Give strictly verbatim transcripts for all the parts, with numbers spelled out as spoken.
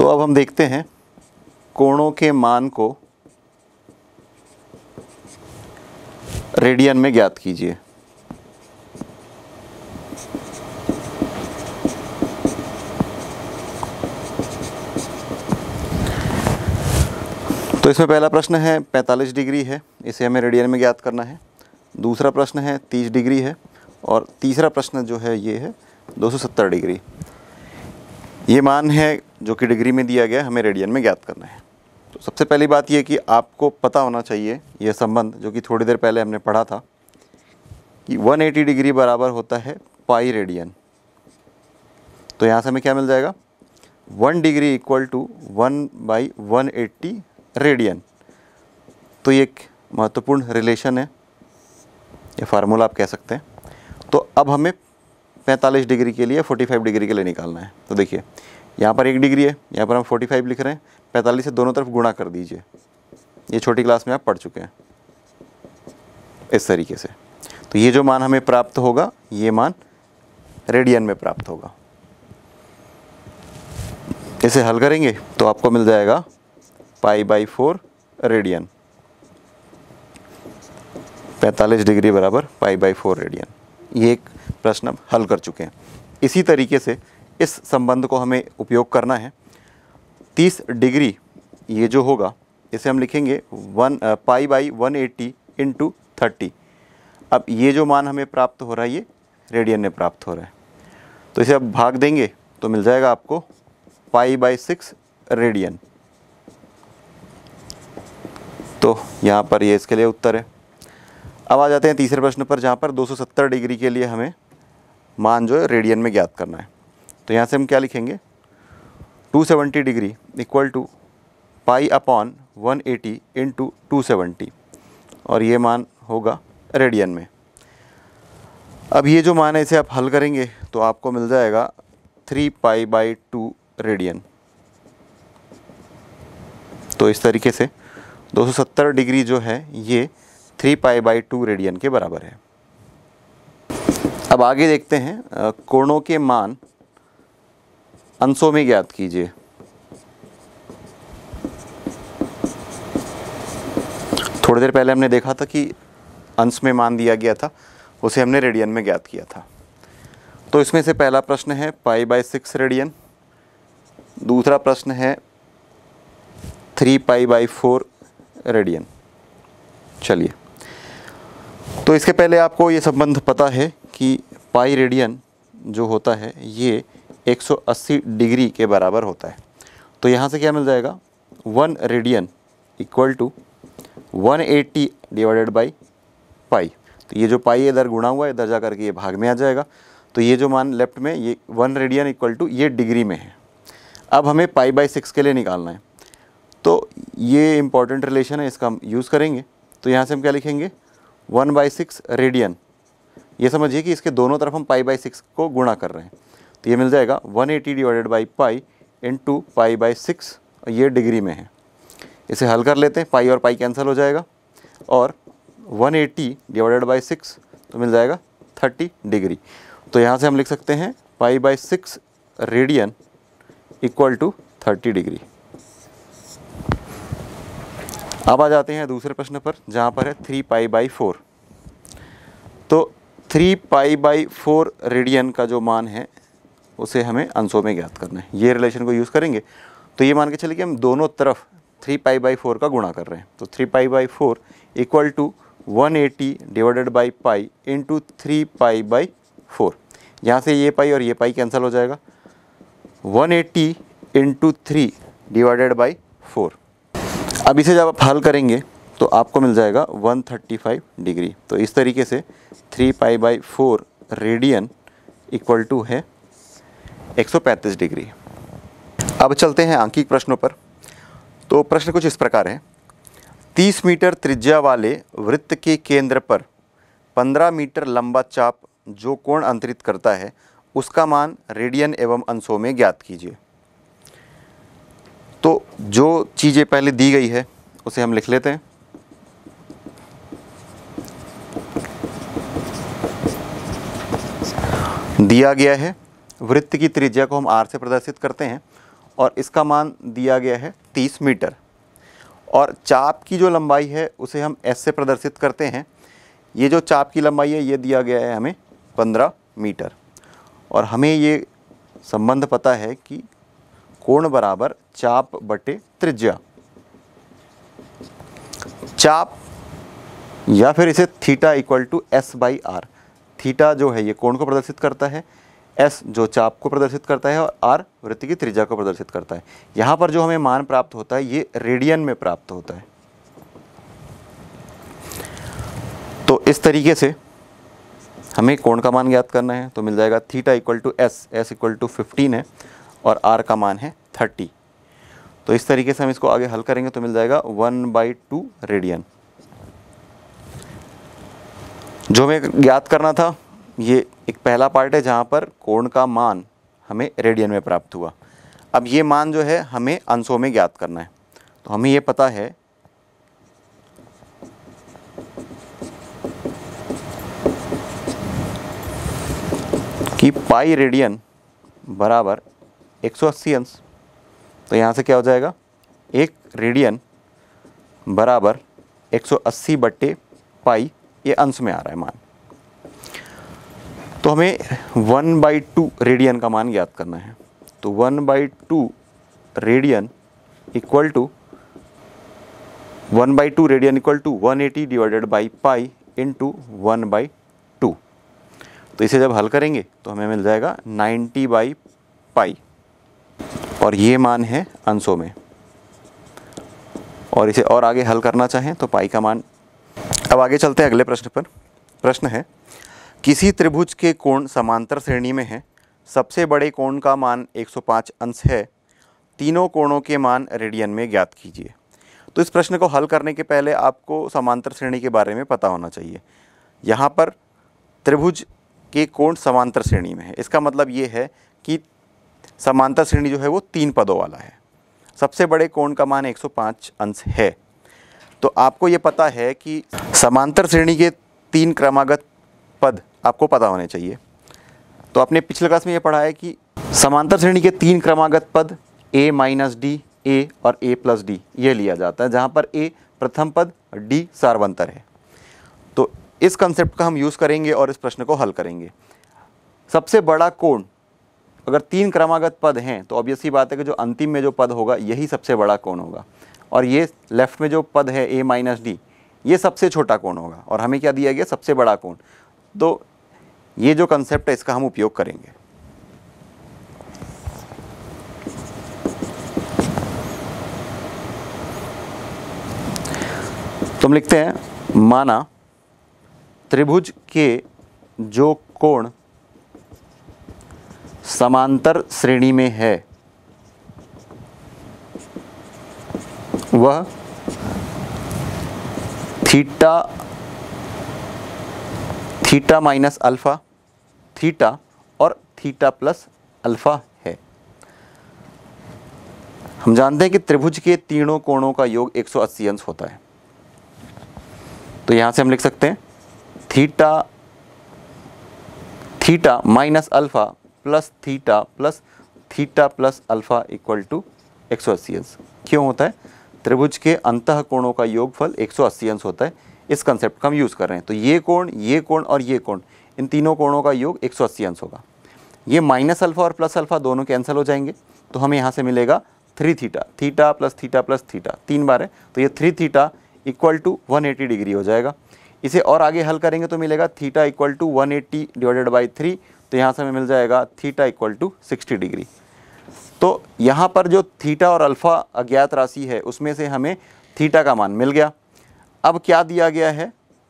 तो अब हम देखते हैं कोणों के मान को रेडियन में ज्ञात कीजिए। तो इसमें पहला प्रश्न है पैंतालीस डिग्री है, इसे हमें रेडियन में ज्ञात करना है। दूसरा प्रश्न है तीस डिग्री है और तीसरा प्रश्न जो है ये है दो सौ सत्तर डिग्री। ये मान है जो कि डिग्री में दिया गया, हमें रेडियन में ज्ञात करना है। तो सबसे पहली बात ये कि आपको पता होना चाहिए यह संबंध जो कि थोड़ी देर पहले हमने पढ़ा था कि एक सौ अस्सी डिग्री बराबर होता है पाई रेडियन। तो यहाँ से हमें क्या मिल जाएगा, one degree equal to one by one eighty radian. तो ये एक महत्वपूर्ण रिलेशन है, ये फार्मूला आप कह सकते हैं। तो अब हमें पैंतालीस डिग्री के लिए पैंतालीस डिग्री के लिए निकालना है। तो देखिए यहाँ पर एक डिग्री है, यहाँ पर हम पैंतालीस लिख रहे हैं, पैंतालीस से दोनों तरफ गुणा कर दीजिए। ये छोटी क्लास में आप पढ़ चुके हैं इस तरीके से। तो ये जो मान हमें प्राप्त होगा ये मान रेडियन में प्राप्त होगा। इसे हल करेंगे तो आपको मिल जाएगा पाई बाई फोर रेडियन। पैंतालीस डिग्री बराबर पाई बाई फोर रेडियन। ये एक प्रश्न अब हल कर चुके हैं। इसी तरीके से इस संबंध को हमें उपयोग करना है। तीस डिग्री ये जो होगा इसे हम लिखेंगे one pi by one eighty into thirty. अब ये जो मान हमें प्राप्त हो रहा है ये रेडियन में प्राप्त हो रहा है। तो इसे अब भाग देंगे तो मिल जाएगा आपको पाई बाई सिक्स रेडियन। तो यहाँ पर ये इसके लिए उत्तर है। अब आ जाते हैं तीसरे प्रश्न पर, जहाँ पर दो सौ सत्तर डिग्री के लिए हमें मान जो है रेडियन में ज्ञात करना है। तो यहाँ से हम क्या लिखेंगे, two seventy degree equal to pi upon one eighty into two seventy, और ये मान होगा रेडियन में। अब ये जो मान है इसे आप हल करेंगे तो आपको मिल जाएगा three pi by two radian. तो इस तरीके से दो सौ सत्तर डिग्री जो है ये three pi by two radian के बराबर है। अब आगे देखते हैं कोणों के मान अंशों में ज्ञात कीजिए। थोड़ी देर पहले हमने देखा था कि अंश में मान दिया गया था, उसे हमने रेडियन में ज्ञात किया था। तो इसमें से पहला प्रश्न है पाई बाई सिक्स रेडियन, दूसरा प्रश्न है three pi by four radian. चलिए, तो इसके पहले आपको ये संबंध पता है कि पाई रेडियन जो होता है ये एक सौ अस्सी डिग्री के बराबर होता है। तो यहाँ से क्या मिल जाएगा, one radian equal to one eighty divided by pi. तो ये जो पाई इधर गुणा हुआ है इधर जा करके ये भाग में आ जाएगा। तो ये जो मान लेफ्ट में ये वन रेडियन इक्वल टू ये डिग्री में है। अब हमें पाई बाई सिक्स के लिए निकालना है। तो ये इंपॉर्टेंट रिलेशन है, इसका हम यूज़ करेंगे। तो यहाँ से हम क्या लिखेंगे, वन बाई सिक्स रेडियन। ये समझिए कि इसके दोनों तरफ हम पाई बाई सिक्स को गुणा कर रहे हैं। तो ये मिल जाएगा one eighty divided by pi into pi by six, ये डिग्री में है। इसे हल कर लेते हैं, पाई और पाई कैंसिल हो जाएगा और one eighty divided by six तो मिल जाएगा थर्टी डिग्री। तो यहाँ से हम लिख सकते हैं pi by six radian equal to thirty degree. अब आ जाते हैं दूसरे प्रश्न पर, जहाँ पर है थ्री पाई बाई फोर। तो three pi by four radian का जो मान है उसे हमें अंशों में ज्ञात करना है। ये रिलेशन को यूज़ करेंगे तो ये मान के चलिए कि हम दोनों तरफ थ्री पाई बाई फोर का गुणा कर रहे हैं। तो three pi by four equal to one eighty divided by pi into three pi by four. यहाँ से ये पाई और ये पाई कैंसिल हो जाएगा, one eighty into three divided by four. अब इसे जब आप हल करेंगे तो आपको मिल जाएगा वन थर्टी फाइव डिग्री। तो इस तरीके से three pi by four radian equal to है एक सौ पैंतीस डिग्री। अब चलते हैं आंकिक प्रश्नों पर। तो प्रश्न कुछ इस प्रकार है, तीस मीटर त्रिज्या वाले वृत्त के केंद्र पर पंद्रह मीटर लंबा चाप जो कोण अंतरित करता है उसका मान रेडियन एवं अंशों में ज्ञात कीजिए। तो जो चीज़ें पहले दी गई है उसे हम लिख लेते हैं। दिया गया है वृत्त की त्रिज्या को हम आर से प्रदर्शित करते हैं और इसका मान दिया गया है तीस मीटर। और चाप की जो लंबाई है उसे हम एस से प्रदर्शित करते हैं। ये जो चाप की लंबाई है ये दिया गया है हमें पंद्रह मीटर। और हमें ये संबंध पता है कि कोण बराबर चाप बटे त्रिज्या। चाप या फिर इसे theta equal to S by R. Theta जो है ये कोण को प्रदर्शित करता है, एस जो चाप को प्रदर्शित करता है और आर वृत्त की त्रिज्या को प्रदर्शित करता है। यहाँ पर जो हमें मान प्राप्त होता है ये रेडियन में प्राप्त होता है। तो इस तरीके से हमें कोण का मान ज्ञात करना है, तो मिल जाएगा theta equal to S, S equal to fifteen है और आर का मान है थर्टी। तो इस तरीके से हम इसको आगे हल करेंगे तो मिल जाएगा वन बाई टू रेडियन। जो हमें ज्ञात करना था ये एक पहला पार्ट है जहाँ पर कोण का मान हमें रेडियन में प्राप्त हुआ। अब ये मान जो है हमें अंशों में ज्ञात करना है। तो हमें ये पता है कि पाई रेडियन बराबर एक सौ अस्सी अंश। तो यहाँ से क्या हो जाएगा, एक रेडियन बराबर एक सौ अस्सी बट्टे पाई, ये अंश में आ रहा है मान। तो हमें वन बाई टू रेडियन का मान ज्ञात करना है। तो one by two radian equal to one by two radian equal to one eighty divided by pi into one by two. तो इसे जब हल करेंगे तो हमें मिल जाएगा नाइन्टी बाई पाई और ये मान है अंशों में। और इसे और आगे हल करना चाहें तो पाई का मान। अब आगे चलते हैं अगले प्रश्न पर। प्रश्न है किसी त्रिभुज के कोण समांतर श्रेणी में है, सबसे बड़े कोण का मान एक सौ पाँच अंश है, तीनों कोणों के मान रेडियन में ज्ञात कीजिए। तो इस प्रश्न को हल करने के पहले आपको समांतर श्रेणी के बारे में पता होना चाहिए। यहाँ पर त्रिभुज के कोण समांतर श्रेणी में है, इसका मतलब ये है कि समांतर श्रेणी जो है वो तीन पदों वाला है। सबसे बड़े कोण का मान एक सौ पाँच अंश है। तो आपको ये पता है कि समांतर श्रेणी के तीन क्रमागत पद आपको पता होने चाहिए। तो आपने पिछले क्लास में ये पढ़ा है कि समांतर श्रेणी के तीन क्रमागत पद a माइनस डी, ए और a प्लस डी ये लिया जाता है, जहाँ पर a प्रथम पद, d सार्वंतर है। तो इस कंसेप्ट का हम यूज़ करेंगे और इस प्रश्न को हल करेंगे। सबसे बड़ा कोण अगर तीन क्रमागत पद हैं तो ऑब्वियस ही बात है कि जो अंतिम में जो पद होगा यही सबसे बड़ा कोण होगा। और ये लेफ्ट में जो पद है a माइनस डी ये सबसे छोटा कोण होगा और हमें क्या दिया गया, सबसे बड़ा कोण। तो ये जो कंसेप्ट है इसका हम उपयोग करेंगे। तो हम लिखते हैं माना त्रिभुज के जो कोण समांतर श्रेणी में है वह theta theta minus alpha, theta और थीटा प्लस अल्फा है। हम जानते हैं कि त्रिभुज के तीनों कोणों का योग एक सौ अस्सी अंश होता है। तो यहां से हम लिख सकते हैं theta theta minus alpha plus theta plus theta plus alpha equal to एक सौ अस्सी अंश। क्यों होता है, त्रिभुज के अंतः कोणों का योगफल एक सौ अस्सी अंश होता है। इस कंसेप्ट का हम यूज़ कर रहे हैं। तो ये कोण, ये कोण और ये कोण, इन तीनों कोणों का योग एक सौ अस्सी अंश होगा। ये माइनस अल्फा और प्लस अल्फा दोनों कैंसिल हो जाएंगे। तो हमें यहाँ से मिलेगा three theta, theta plus theta plus theta तीन बार है तो ये three theta equal to one eighty degree हो जाएगा। इसे और आगे हल करेंगे तो मिलेगा theta equal to one eighty divided by three. तो यहाँ से हमें मिल जाएगा theta equal to sixty degree. तो यहाँ पर जो थीटा और अल्फा अज्ञात राशि है उसमें से हमें थीटा का मान मिल गया। अब क्या दिया गया है,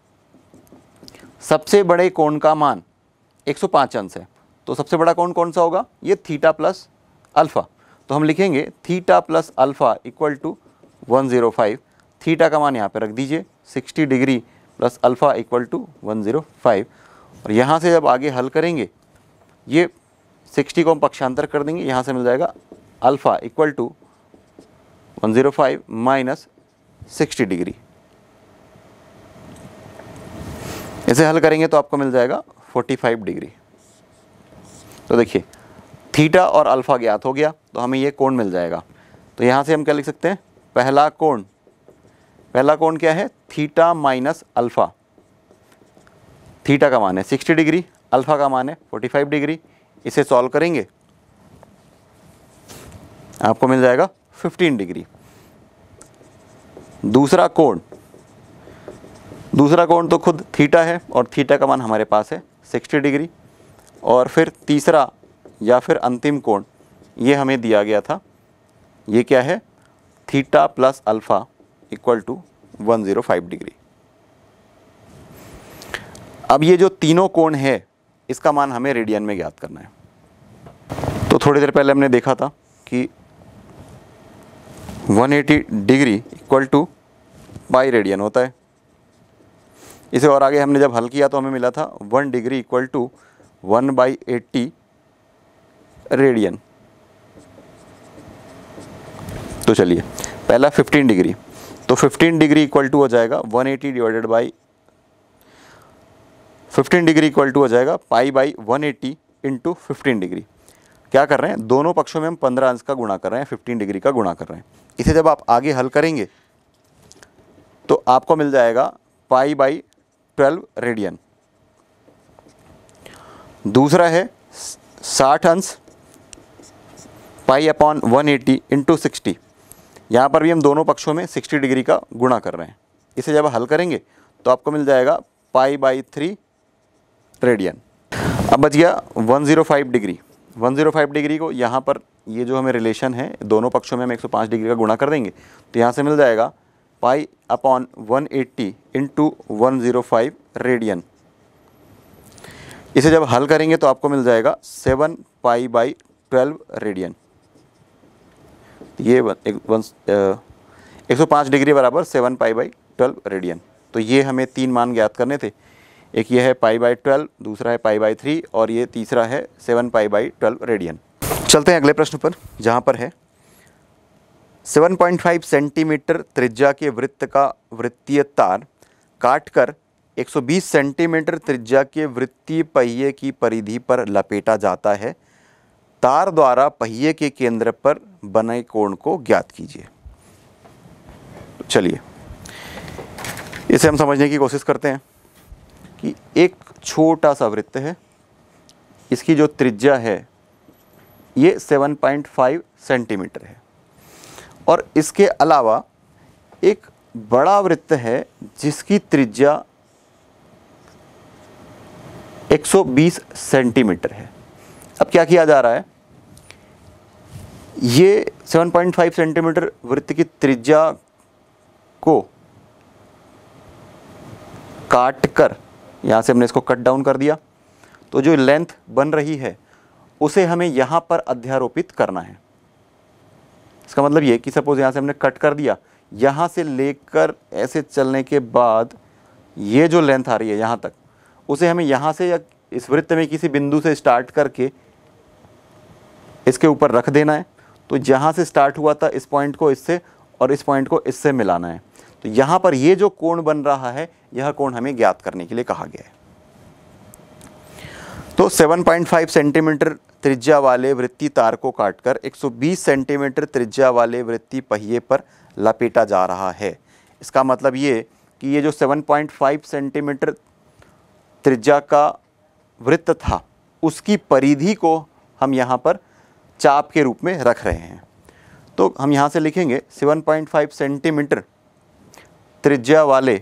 सबसे बड़े कोण का मान एक सौ पाँच अंश है। तो सबसे बड़ा कोण कौन सा होगा, ये थीटा प्लस अल्फा। तो हम लिखेंगे theta plus alpha equal to one zero five. थीटा का मान यहाँ पे रख दीजिए sixty degree plus alpha equal to one zero five. और यहाँ से जब आगे हल करेंगे ये सिक्सटी को हम पक्षांतर कर देंगे, यहाँ से मिल जाएगा alpha equal to one zero five minus sixty degree. इसे हल करेंगे तो आपको मिल जाएगा फोर्टी फाइव डिग्री। तो देखिए थीटा और अल्फ़ा ज्ञात हो गया तो हमें ये कोण मिल जाएगा। तो यहाँ से हम क्या लिख सकते हैं, पहला कोण, पहला कोण क्या है, थीटा माइनस अल्फ़ा। थीटा का मान है साठ डिग्री, अल्फ़ा का मान है पैंतालीस डिग्री। इसे सॉल्व करेंगे आपको मिल जाएगा पंद्रह डिग्री। दूसरा कोण, दूसरा कोण तो खुद थीटा है और थीटा का मान हमारे पास है साठ डिग्री। और फिर तीसरा या फिर अंतिम कोण ये हमें दिया गया था, ये क्या है, theta plus alpha equal to एक सौ पाँच डिग्री। अब ये जो तीनों कोण है इसका मान हमें रेडियन में ज्ञात करना है। तो थोड़ी देर पहले हमने देखा था कि एक सौ अस्सी degree equal to pi radian होता है। इसे और आगे हमने जब हल किया तो हमें मिला था one degree equal to one by eighty radian. तो चलिए पहला पंद्रह डिग्री, तो पंद्रह डिग्री इक्वल टू हो जाएगा एक सौ अस्सी डिवाइडेड बाई पंद्रह डिग्री इक्वल टू हो जाएगा पाई बाई एक सौ अस्सी इंटू फिफ्टीन डिग्री। क्या कर रहे हैं, दोनों पक्षों में हम पंद्रह अंश का गुणा कर रहे हैं, पंद्रह डिग्री का गुणा कर रहे हैं। इसे जब आप आगे हल करेंगे तो आपको मिल जाएगा पाई बाई ट्वेल्व रेडियन। दूसरा है साठ अंश पाई अपॉन एक सौ अस्सी इंटू सिक्सटी। यहाँ पर भी हम दोनों पक्षों में साठ डिग्री का गुणा कर रहे हैं। इसे जब हल करेंगे तो आपको मिल जाएगा पाई बाई थ्री रेडियन। अब बच गया एक सौ पाँच डिग्री। एक सौ पाँच डिग्री को यहाँ पर ये जो हमें रिलेशन है, दोनों पक्षों में हम एक सौ पाँच डिग्री का गुणा कर देंगे तो यहाँ से मिल जाएगा पाई अपॉन एक सौ अस्सी इंटू एक सौ पाँच रेडियन। इसे जब हल करेंगे तो आपको मिल जाएगा seven pi by twelve radian. ये एक, एक सौ पाँच डिग्री बराबर seven pi by twelve radian. तो ये हमें तीन मान ज्ञात करने थे, एक ये है पाई बाई ट्वेल्व, दूसरा है पाई बाई थ्री और ये तीसरा है seven pi by twelve radian. चलते हैं अगले प्रश्न पर, जहाँ पर है सात पॉइंट पाँच सेंटीमीटर त्रिज्या के वृत्त का वृत्तीय तार काटकर एक सौ बीस सेंटीमीटर त्रिज्या के वृत्तीय पहिए की परिधि पर लपेटा जाता है। तार द्वारा पहिए के केंद्र पर बने कोण को ज्ञात कीजिए। चलिए इसे हम समझने की कोशिश करते हैं कि एक छोटा सा वृत्त है, इसकी जो त्रिज्या है ये सात पॉइंट पाँच सेंटीमीटर है और इसके अलावा एक बड़ा वृत्त है जिसकी त्रिज्या एक सौ बीस सेंटीमीटर है। अब क्या किया जा रहा है, ये सात पॉइंट पाँच सेंटीमीटर वृत्त की त्रिज्या को काट कर, यहाँ से हमने इसको कट डाउन कर दिया, तो जो लेंथ बन रही है उसे हमें यहाँ पर अध्यारोपित करना है। इसका मतलब ये कि सपोज यहाँ से हमने कट कर दिया, यहाँ से लेकर ऐसे चलने के बाद ये जो लेंथ आ रही है यहाँ तक, उसे हमें यहाँ से या इस वृत्त में किसी बिंदु से स्टार्ट करके इसके ऊपर रख देना है। तो जहाँ से स्टार्ट हुआ था इस पॉइंट को इससे और इस पॉइंट को इससे मिलाना है। तो यहाँ पर ये जो कोण बन रहा है, यह कोण हमें ज्ञात करने के लिए कहा गया है। तो सात पॉइंट पाँच सेंटीमीटर त्रिज्या वाले वृत्तीय तार को काटकर एक सौ बीस सेंटीमीटर त्रिज्या वाले वृत्तीय पहिए पर लपेटा जा रहा है। इसका मतलब ये कि ये जो सात पॉइंट पाँच सेंटीमीटर त्रिज्या का वृत्त था उसकी परिधि को हम यहाँ पर चाप के रूप में रख रहे हैं। तो हम यहाँ से लिखेंगे सात पॉइंट पाँच सेंटीमीटर त्रिज्या वाले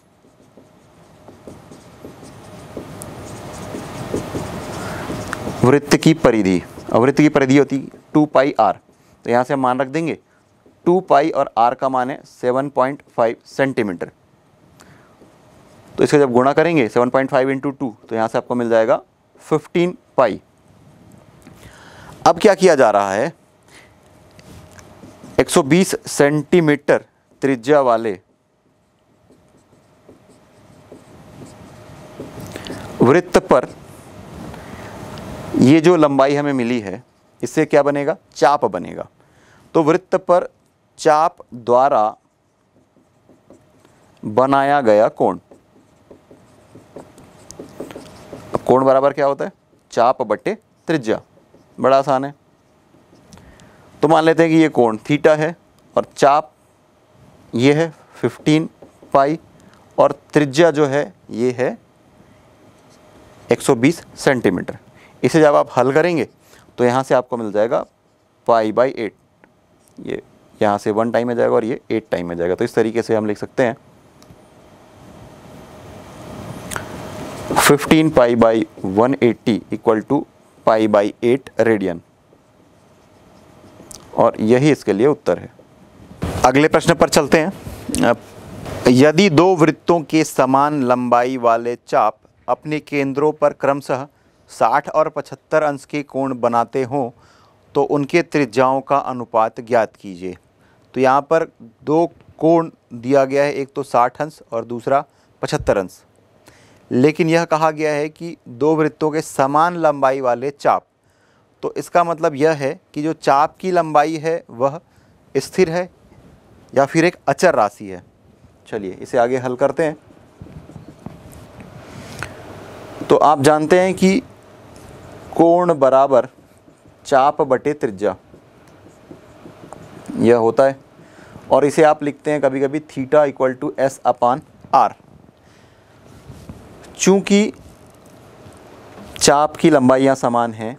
वृत्त की परिधि, वृत्त की परिधि होती टू पाई आर, तो यहाँ से हम मान रख देंगे टू पाई और आर का मान है सात पॉइंट पाँच सेंटीमीटर। तो इसका जब गुणा करेंगे सात पॉइंट पाँच इंटू टू तो यहाँ से आपको मिल जाएगा पंद्रह पाई। अब क्या किया जा रहा है, एक सौ बीस सेंटीमीटर त्रिज्या वाले वृत्त पर ये जो लंबाई हमें मिली है इससे क्या बनेगा, चाप बनेगा। तो वृत्त पर चाप द्वारा बनाया गया कोण, कोण बराबर क्या होता है, चाप बटे त्रिज्या बड़ा आसान है। तो मान लेते हैं कि ये कोण थीटा है और चाप ये है फिफ्टीन पाई और त्रिज्या जो है ये है एक सौ बीस सेंटीमीटर। इसे जब आप हल करेंगे तो यहाँ से आपको मिल जाएगा पाई बाई एट, ये यहाँ से वन टाइम में जाएगा और ये एट टाइम में जाएगा। तो इस तरीके से हम लिख सकते हैं fifteen pi by one eighty equal to pi by eight radian, और यही इसके लिए उत्तर है। अगले प्रश्न पर चलते हैं। यदि दो वृत्तों के समान लंबाई वाले चाप अपने केंद्रों पर क्रमशः साठ और पचहत्तर अंश के कोण बनाते हों तो उनके त्रिज्याओं का अनुपात ज्ञात कीजिए। तो यहाँ पर दो कोण दिया गया है, एक तो साठ अंश और दूसरा पचहत्तर अंश, लेकिन यह कहा गया है कि दो वृत्तों के समान लंबाई वाले चाप। तो इसका मतलब यह है कि जो चाप की लंबाई है वह स्थिर है या फिर एक अचर राशि है। चलिए इसे आगे हल करते हैं। तो आप जानते हैं कि कोण बराबर चाप बटे त्रिज्या यह होता है, और इसे आप लिखते हैं कभी कभी theta equal to S upon R. चूंकि चाप की लंबाइयां समान हैं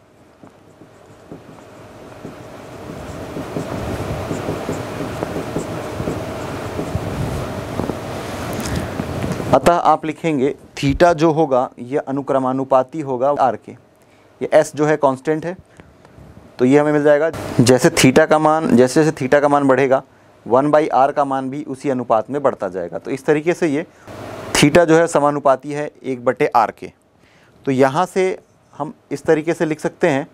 अतः आप लिखेंगे थीटा जो होगा यह अनुक्रमानुपाती होगा आर के। ये एस जो है कांस्टेंट है, तो ये हमें मिल जाएगा जैसे थीटा का मान जैसे जैसे थीटा का मान बढ़ेगा वन बाई आर का मान भी उसी अनुपात में बढ़ता जाएगा। तो इस तरीके से ये थीटा जो है समानुपाती है एक बटे आर के। तो यहाँ से हम इस तरीके से लिख सकते हैं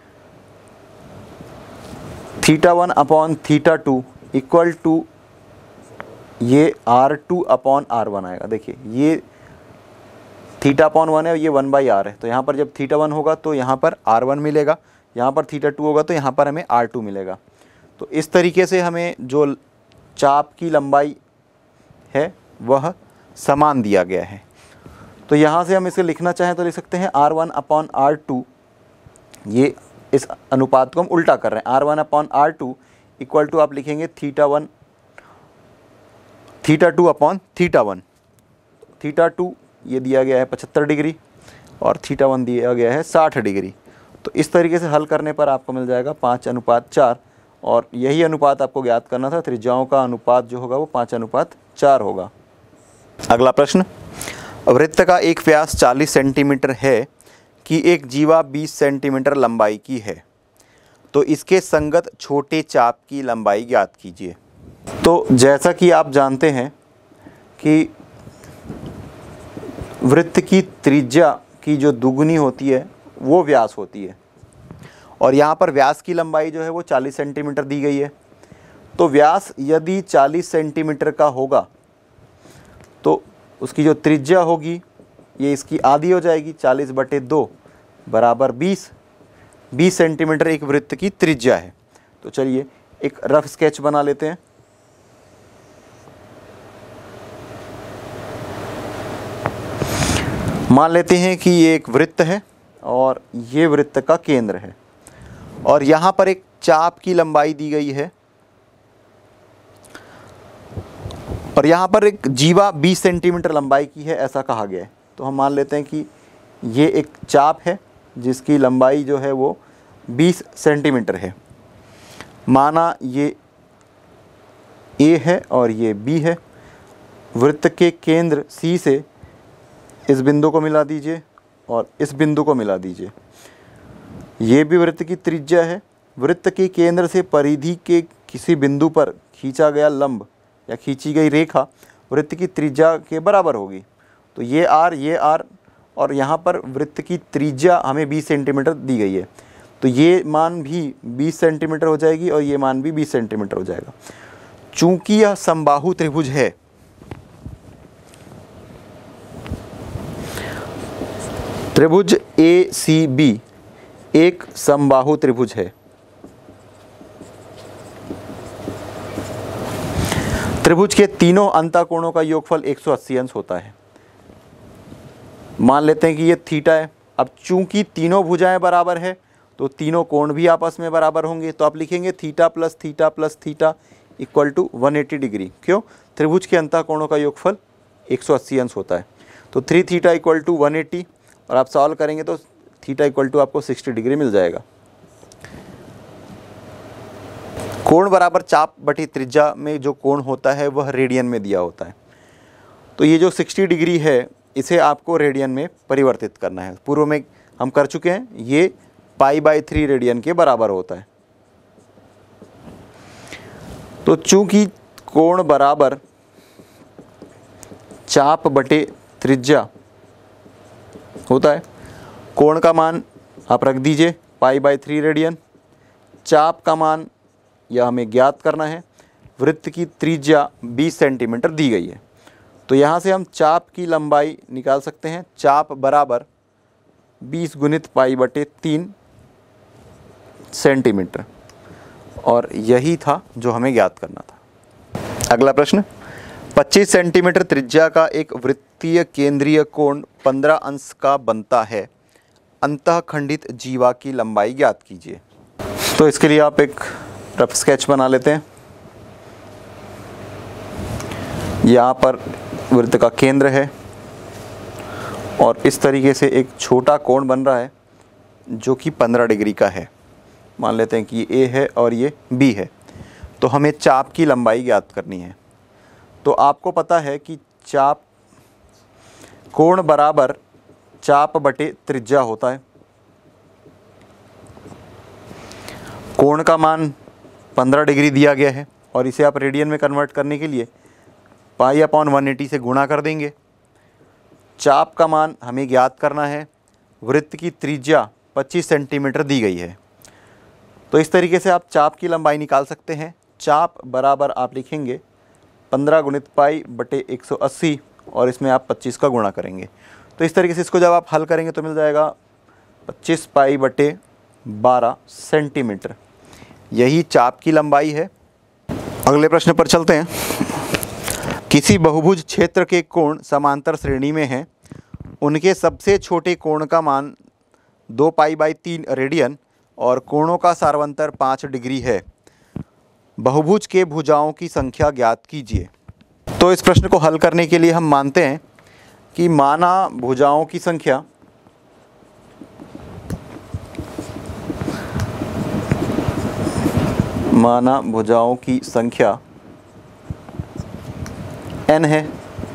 theta one upon theta two equal to ये R two upon R one आएगा। देखिए ये थीटा अपॉन वन है, ये वन बाई आर है। तो यहाँ पर जब थीटा वन होगा तो यहाँ पर आर वन मिलेगा, यहाँ पर थीटा टू होगा तो यहाँ पर हमें आर टू मिलेगा। तो इस तरीके से हमें जो चाप की लंबाई है वह समान दिया गया है। तो यहाँ से हम इसे लिखना चाहें तो लिख सकते हैं R one upon R two, ये इस अनुपात को हम उल्टा कर रहे हैं। R one upon R two equal to आप लिखेंगे theta one theta two upon theta one. Theta two ये दिया गया है पचहत्तर डिग्री और थीटा वन दिया गया है साठ डिग्री। तो इस तरीके से हल करने पर आपको मिल जाएगा पाँच अनुपात चार, और यही अनुपात आपको ज्ञात करना था। त्रिज्याओं का अनुपात जो होगा वो पाँच अनुपात चार होगा। अगला प्रश्न, वृत्त का एक व्यास चालीस सेंटीमीटर है कि एक जीवा बीस सेंटीमीटर लंबाई की है, तो इसके संगत छोटे चाप की लंबाई ज्ञात कीजिए। तो जैसा कि आप जानते हैं कि वृत्त की त्रिज्या की जो दुगुनी होती है वो व्यास होती है, और यहाँ पर व्यास की लंबाई जो है वो चालीस सेंटीमीटर दी गई है। तो व्यास यदि चालीस सेंटीमीटर का होगा तो उसकी जो त्रिज्या होगी ये इसकी आधी हो जाएगी, चालीस बटे दो बराबर बीस। बीस सेंटीमीटर एक वृत्त की त्रिज्या है। तो चलिए एक रफ स्केच बना लेते हैं। मान लेते हैं कि ये एक वृत्त है और ये वृत्त का केंद्र है, और यहाँ पर एक चाप की लंबाई दी गई है, और यहाँ पर एक जीवा बीस सेंटीमीटर लंबाई की है ऐसा कहा गया है। तो हम मान लेते हैं कि ये एक चाप है जिसकी लंबाई जो है वो बीस सेंटीमीटर है। माना ये ए है और ये बी है। वृत्त के केंद्र सी से इस बिंदु को मिला दीजिए और इस बिंदु को मिला दीजिए। ये भी वृत्त की त्रिज्या है। वृत्त के केंद्र से परिधि के किसी बिंदु पर खींचा गया लंब या खींची गई रेखा वृत्त की त्रिज्या के बराबर होगी। तो ये आर ये आर और यहाँ पर वृत्त की त्रिज्या हमें बीस सेंटीमीटर दी गई है, तो ये मान भी बीस सेंटीमीटर हो जाएगी और ये मान भी बीस सेंटीमीटर हो जाएगा। चूंकि यह समबाहु त्रिभुज है, त्रिभुज ए सी बी एक समबाहु त्रिभुज है। त्रिभुज के तीनों अंतःकोणों का योगफल एक सौ अस्सी अंश होता है। मान लेते हैं कि ये थीटा है। अब चूंकि तीनों भुजाएं बराबर है तो तीनों कोण भी आपस में बराबर होंगे। तो आप लिखेंगे theta plus theta plus theta equal to one eighty degree. क्यों? त्रिभुज के अंतः कोणों का योगफल एक सौ अस्सी अंश होता है। तो three theta equal to one eighty, और आप सॉल्व करेंगे तो थीटा इक्वल टू आपको सिक्सटी डिग्री मिल जाएगा। कोण बराबर चाप बटी त्रिज्या में जो कोण होता है वह रेडियन में दिया होता है। तो ये जो साठ डिग्री है इसे आपको रेडियन में परिवर्तित करना है। पूर्व में हम कर चुके हैं, ये पाई बाई थ्री रेडियन के बराबर होता है। तो चूंकि कोण बराबर चाप बटे त्रिज्या होता है, कोण का मान आप रख दीजिए पाई बाई थ्री रेडियन, चाप का मान यह हमें ज्ञात करना है, वृत्त की त्रिज्या बीस सेंटीमीटर दी गई है। तो यहाँ से हम चाप की लंबाई निकाल सकते हैं। चाप बराबर बीस गुणित पाई बटे तीन सेंटीमीटर, और यही था जो हमें ज्ञात करना था। अगला प्रश्न, पच्चीस सेंटीमीटर त्रिज्या का एक वृत्तीय केंद्रीय कोण पंद्रह अंश का बनता है, अंतःखंडित जीवा की लंबाई ज्ञात कीजिए। तो इसके लिए आप एक रफ स्केच बना लेते हैं। यहाँ पर वृत्त का केंद्र है और इस तरीके से एक छोटा कोण बन रहा है जो कि पंद्रह डिग्री का है। मान लेते हैं कि ये ए है और ये बी है। तो हमें चाप की लंबाई ज्ञात करनी है। तो आपको पता है कि चाप कोण बराबर चाप बटे त्रिज्या होता है। कोण का मान पंद्रह डिग्री दिया गया है और इसे आप रेडियन में कन्वर्ट करने के लिए पाई अपॉन वन एटी से गुणा कर देंगे। चाप का मान हमें ज्ञात करना है, वृत्त की त्रिज्या पच्चीस सेंटीमीटर दी गई है। तो इस तरीके से आप चाप की लंबाई निकाल सकते हैं। चाप बराबर आप लिखेंगे पंद्रह गुणित पाई बटे एक सौ अस्सी, और इसमें आप पच्चीस का गुणा करेंगे। तो इस तरीके से इसको जब आप हल करेंगे तो मिल जाएगा पच्चीस पाई बटे बारह सेंटीमीटर। यही चाप की लंबाई है। अगले प्रश्न पर चलते हैं। किसी बहुभुज क्षेत्र के कोण समांतर श्रेणी में हैं, उनके सबसे छोटे कोण का मान दो पाई बाई तीन रेडियन और कोणों का सार्वंतर पाँच डिग्री है। बहुभुज के भुजाओं की संख्या ज्ञात कीजिए। तो इस प्रश्न को हल करने के लिए हम मानते हैं कि माना भुजाओं की संख्या माना भुजाओं की संख्या n है।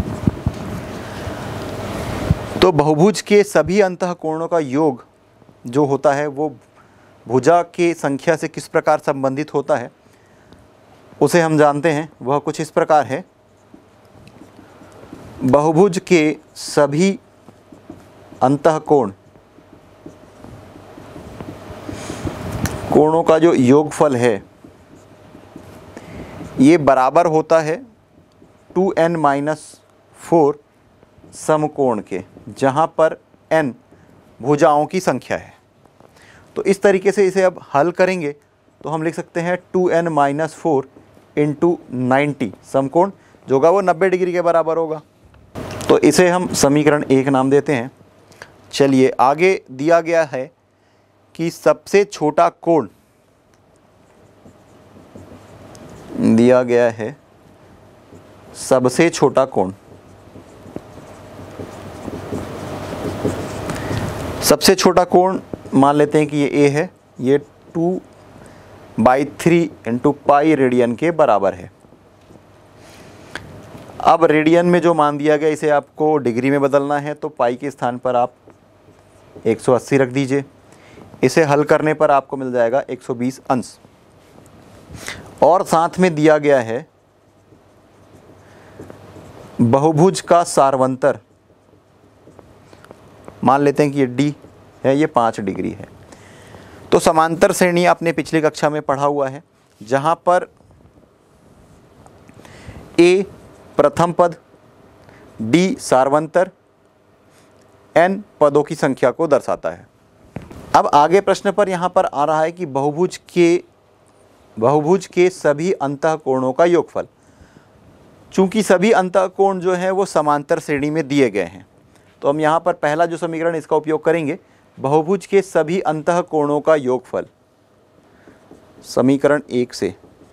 तो बहुभुज के सभी अंतःकोणों का योग जो होता है वो भुजा के संख्या से किस प्रकार संबंधित होता है उसे हम जानते हैं। वह कुछ इस प्रकार है। बहुभुज के सभी अंतःकोण कोणों का जो योगफल है ये बराबर होता है टू एन माइनस फोर समकोण के, जहाँ पर n भुजाओं की संख्या है। तो इस तरीके से इसे अब हल करेंगे तो हम लिख सकते हैं two N minus four into ninety समकोण जो होगा वो नब्बे डिग्री के बराबर होगा। तो इसे हम समीकरण एक नाम देते हैं। चलिए आगे दिया गया है कि सबसे छोटा कोण दिया गया है सबसे छोटा कोण सबसे छोटा कोण मान लेते हैं कि ये ए है। ये two by three into pi radian के बराबर है। अब रेडियन में जो मान दिया गया इसे आपको डिग्री में बदलना है, तो पाई के स्थान पर आप एक सौ अस्सी रख दीजिए। इसे हल करने पर आपको मिल जाएगा एक सौ बीस अंश। और साथ में दिया गया है बहुभुज का सार्वंतर, मान लेते हैं कि ये डी है, ये पाँच डिग्री है। तो समांतर श्रेणी आपने पिछली कक्षा में पढ़ा हुआ है, जहाँ पर ए प्रथम पद, डी सार्वंतर, एन पदों की संख्या को दर्शाता है। अब आगे प्रश्न पर यहाँ पर आ रहा है कि बहुभुज के बहुभुज के सभी अंतःकोणों का योगफल। चूंकि सभी अंतःकोण जो है वो समांतर श्रेणी में दिए गए हैं, तो हम यहाँ पर पहला जो समीकरण इसका उपयोग करेंगे, बहुभुज के सभी अंतः कोणों का योगफल। समीकरण एक से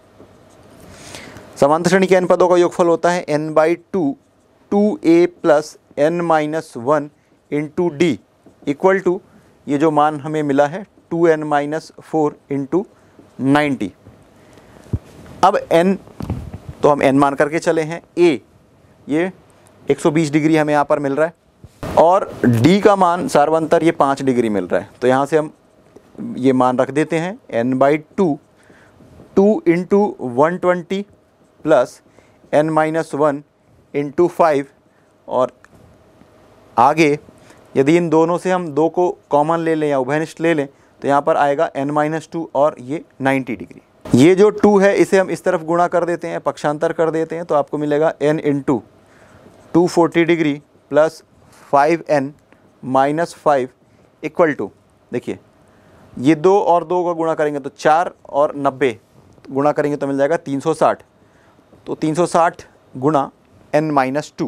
समांतर श्रेणी के n पदों का योगफल होता है n by two two A plus N minus one into D equal to ये जो मान हमें मिला है two N minus four into ninety. अब n तो हम n मान करके चले हैं, a ये एक सौ बीस डिग्री हमें यहाँ पर मिल रहा है और d का मान सार्वंतर ये पाँच डिग्री मिल रहा है। तो यहाँ से हम ये मान रख देते हैं n by two two into one twenty plus N minus one into five और आगे यदि इन दोनों से हम दो को कॉमन ले लें या उभयनिष्ठ ले लें तो यहाँ पर आएगा n माइनस टू और ये नाइन्टी डिग्री। ये जो टू है इसे हम इस तरफ गुणा कर देते हैं, पक्षांतर कर देते हैं, तो आपको मिलेगा n into two forty degree plus five N minus five equal to, देखिए ये दो और दो का गुणा करेंगे तो चार और नब्बे गुणा करेंगे तो मिल जाएगा तीन सौ साठ। तो तीन सौ साठ गुणा n माइनस टू,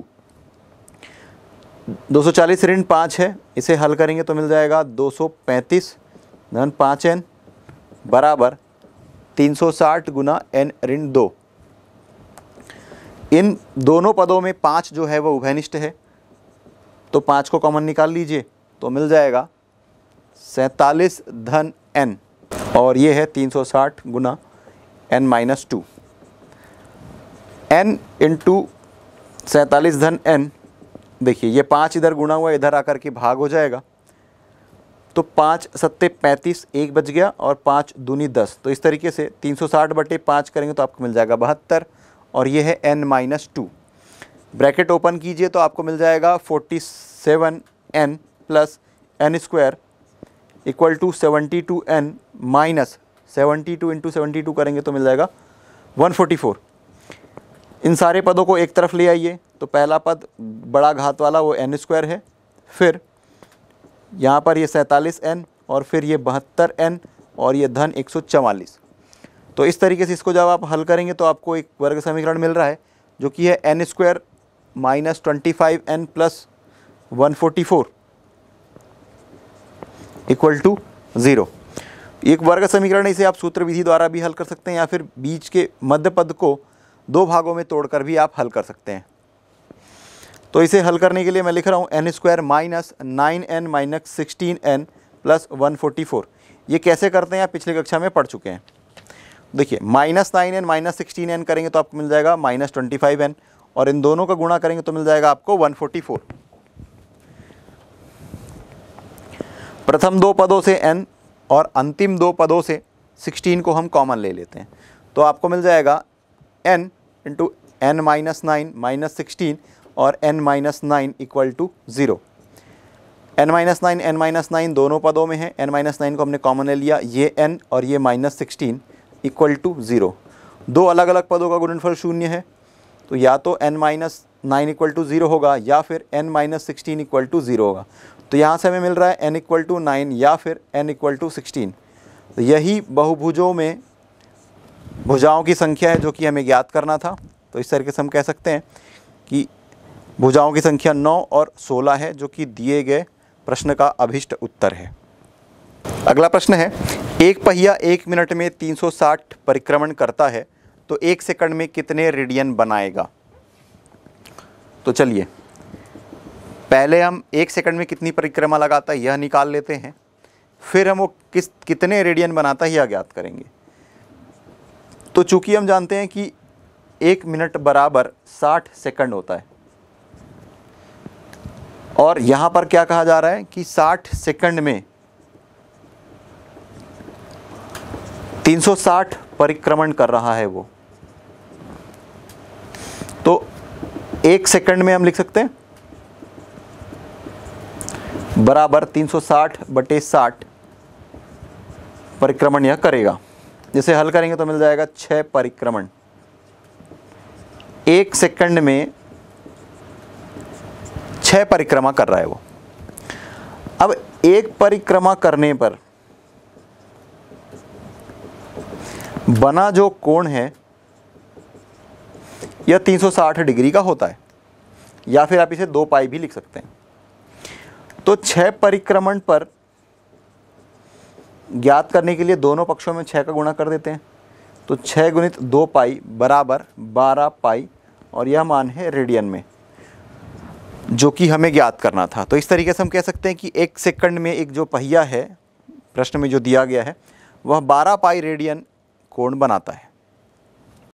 दो सौ चालीस ऋण पाँच है, इसे हल करेंगे तो मिल जाएगा दो सौ पैंतीस धन पाँच एन बराबर तीन सौ साठ गुना n ऋण दो। इन दोनों पदों में पाँच जो है वो उभयनिष्ठ है तो पाँच को कॉमन निकाल लीजिए तो मिल जाएगा सैंतालीस धन n और ये है तीन सौ साठ गुना n माइनस टू। n इंटू सैंतालीस धन n, देखिए ये पाँच इधर गुणा हुआ इधर आकर के भाग हो जाएगा तो पाँच सत्ते पैंतीस, एक बच गया और पाँच दूनी दस। तो इस तरीके से तीन सौ साठ बटे पाँच करेंगे तो आपको मिल जाएगा बहत्तर और ये है n minus two. Bracket open कीजिए तो आपको मिल जाएगा forty seven N plus N square equal to seventy two N minus seventy two into seventy two करेंगे तो मिल जाएगा वन फोर्टी फोर। इन सारे पदों को एक तरफ ले आइए तो पहला पद बड़ा घात वाला वो एन स्क्वायर है, फिर यहाँ पर ये सैंतालीस एन और फिर ये बहत्तर एन और ये धन एक सौ चवालीस। तो इस तरीके से इसको जब आप हल करेंगे तो आपको एक वर्ग समीकरण मिल रहा है जो कि है N square minus twenty five N plus one forty four equal to zero. एक वर्ग समीकरण इसे आप सूत्र विधि द्वारा भी हल कर सकते हैं या फिर बीच के मध्य पद को दो भागों में तोड़कर भी आप हल कर सकते हैं। तो इसे हल करने के लिए मैं लिख रहा हूँ N square minus nine N minus sixteen N plus one forty four. ये कैसे करते हैं आप पिछली कक्षा में पढ़ चुके हैं। देखिए minus nine N minus sixteen N करेंगे तो आपको मिल जाएगा माइनस ट्वेंटी फाइव एन और इन दोनों का गुणा करेंगे तो मिल जाएगा आपको वन फोर्टी फोर। प्रथम दो पदों से n और अंतिम दो पदों से सिक्सटीन को हम कॉमन ले लेते हैं तो आपको मिल जाएगा n into N minus nine minus sixteen और n minus nine equal to zero. n minus nine N minus nine दोनों पदों में है, n माइनस नाइन को हमने कॉमन ले लिया, ये n और ये minus sixteen equal to zero. दो अलग अलग पदों का गुणनफल शून्य है तो या तो n minus nine equal to zero होगा या फिर n minus sixteen equal to zero होगा। तो यहाँ से हमें मिल रहा है n इक्वल टू नाइन या फिर n इक्वल टू सिक्सटीन। तो यही बहुभुजों में भुजाओं की संख्या है जो कि हमें ज्ञात करना था। तो इस तरीके से हम कह सकते हैं कि भुजाओं की संख्या नौ और सोलह है जो कि दिए गए प्रश्न का अभिष्ट उत्तर है। अगला प्रश्न है, एक पहिया एक मिनट में तीन सौ साठ परिक्रमण करता है तो एक सेकंड में कितने रेडियन बनाएगा। तो चलिए पहले हम एक सेकंड में कितनी परिक्रमा लगाता है यह निकाल लेते हैं, फिर हम वो किस कितने रेडियन बनाता है यह ज्ञात करेंगे। तो चूंकि हम जानते हैं कि एक मिनट बराबर साठ सेकंड होता है और यहाँ पर क्या कहा जा रहा है कि साठ सेकंड में तीन सौ साठ परिक्रमण कर रहा है वो, तो एक सेकंड में हम लिख सकते हैं बराबर तीन सौ साठ बटे साठ परिक्रमण यह करेगा। जिसे हल करेंगे तो मिल जाएगा छः परिक्रमण। एक सेकंड में छः परिक्रमा कर रहा है वो। अब एक परिक्रमा करने पर बना जो कोण है यह तीन सौ साठ डिग्री का होता है या फिर आप इसे दो पाई भी लिख सकते हैं। तो छः परिक्रमण पर ज्ञात करने के लिए दोनों पक्षों में छः का गुणा कर देते हैं, तो छः गुणित दो पाई बराबर बारह पाई, और यह मान है रेडियन में जो कि हमें ज्ञात करना था। तो इस तरीके से हम कह सकते हैं कि एक सेकंड में एक जो पहिया है प्रश्न में जो दिया गया है वह बारह पाई रेडियन कोण बनाता है।